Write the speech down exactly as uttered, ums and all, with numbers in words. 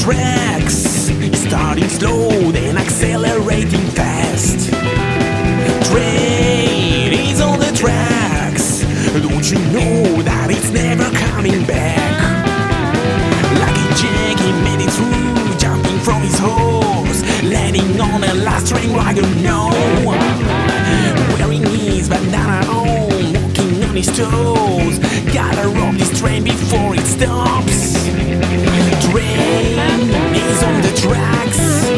tracks, starting slow then accelerating fast. Train is on the tracks, don't you know that it's never coming back? Lucky Jack, he made it through, jumping from his horse, landing on the last train wagon. No, wearing his bandana on, walking on his toes, gotta rob this train before it stops. Train is on the tracks,